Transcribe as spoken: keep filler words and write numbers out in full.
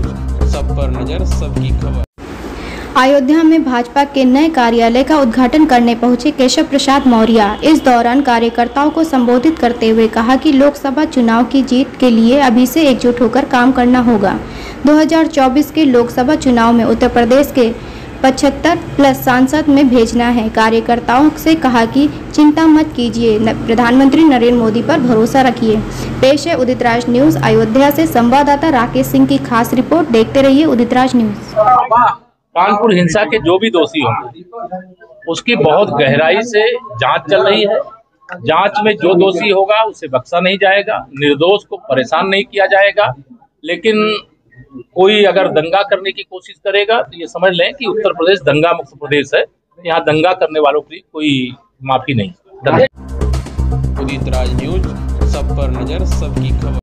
News, सब पर नजर, सबकी खबर। अयोध्या में भाजपा के नए कार्यालय का उद्घाटन करने पहुंचे केशव प्रसाद मौर्य। इस दौरान कार्यकर्ताओं को संबोधित करते हुए कहा कि लोकसभा चुनाव की जीत के लिए अभी से एकजुट होकर काम करना होगा। दो हज़ार चौबीस के लोकसभा चुनाव में उत्तर प्रदेश के पचहत्तर प्लस सांसद में भेजना है। कार्यकर्ताओं से कहा कि चिंता मत कीजिए, प्रधानमंत्री नरेंद्र मोदी पर भरोसा रखिए। पेश है उदित राज न्यूज अयोध्या से संवाददाता राकेश सिंह की खास रिपोर्ट। देखते रहिए उदित राज न्यूज। कानपुर हिंसा के जो भी दोषी होंगे उसकी बहुत गहराई से जांच चल रही है। जांच में जो दोषी होगा उसे बख्शा नहीं जाएगा, निर्दोष को परेशान नहीं किया जाएगा। लेकिन कोई अगर दंगा करने की कोशिश करेगा तो ये समझ लें कि उत्तर प्रदेश दंगा मुक्त प्रदेश है। यहाँ दंगा करने वालों की कोई माफी नहीं। उदित राज न्यूज, सब पर नजर, सबकी खबर।